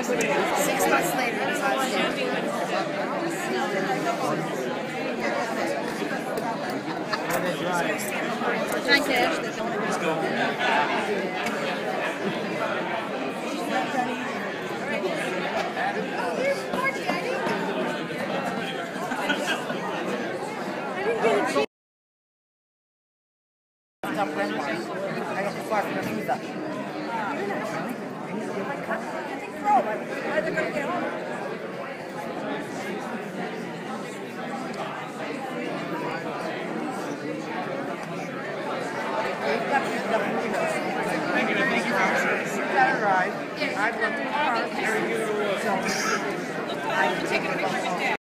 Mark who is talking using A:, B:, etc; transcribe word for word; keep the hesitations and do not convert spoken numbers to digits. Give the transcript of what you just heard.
A: Six months later, it was on there. Trying to cash this. Let's go. Here's Margie. I didn't get a chance. I got the far from the shoes up. Why are they going to get home? Thank you. Thank you. Thank you. That arrived. I'd love to